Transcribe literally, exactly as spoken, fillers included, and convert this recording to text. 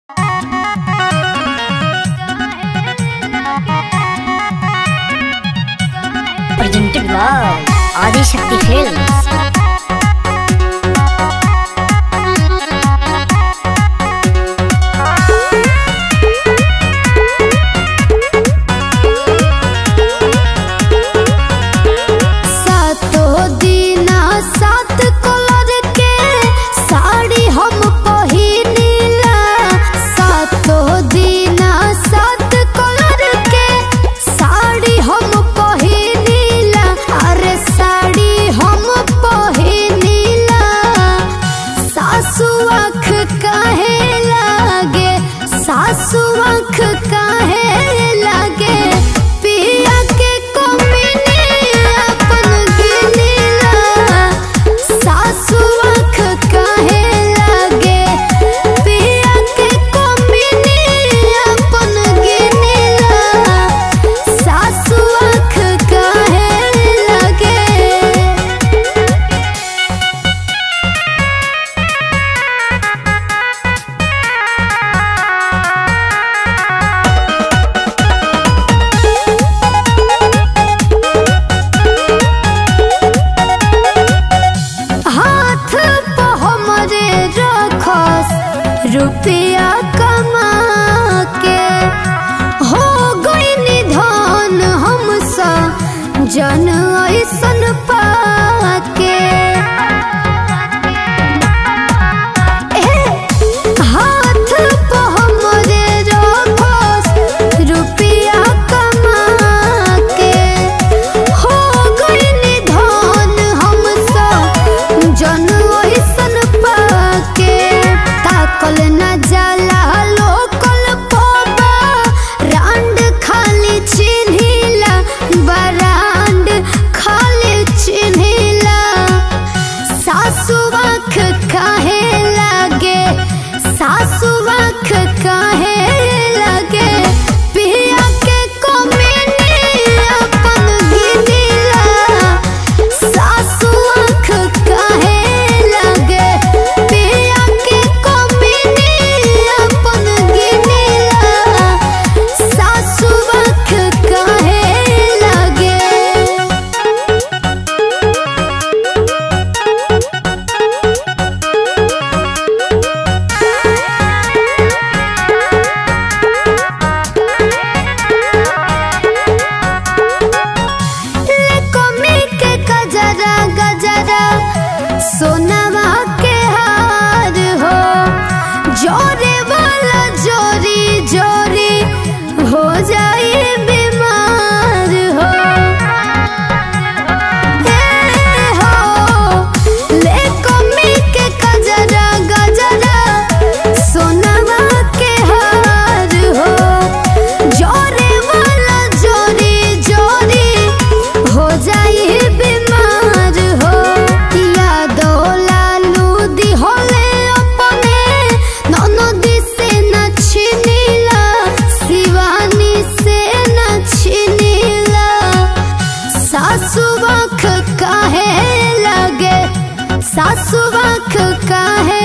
Presented by Adi Shakti Films. सासु आँख काहे लागे पिया के कमीने अपन गिनीला। सासु आँख काहे लागे पिया के कमीने अपन गिनीला। सासु आँख काहे लागे। रुपया कमा के हो गई निधन हमसा जन ऐसन पाके। हाथ पे हमरे रखस रुपया कमा के हो गई निधन हमसा जन ऐसन पाके। ताकल न जाला लोकल पोबा रांड खाली चिन्हिला बरांड खाली चिन्हिला। सासु आँख काहे लागे सासु आँख काहे लागे पिया के कमीने अपन गिनीला। सासु आँख काहे लागे पिया के कमीने अपन गिनीला। सासु आँख काहे लागे। गजरा गजरा सोनावा के हार हो जोरे वाला जोरी जोरी हो जाए बीमार हो। ए हो ले कमी के गजरा गजरा सोनावा के हार हो जोरे वाला जोरी जोरी हो जाए सासु आँख काहे लागे सासु आँख काहे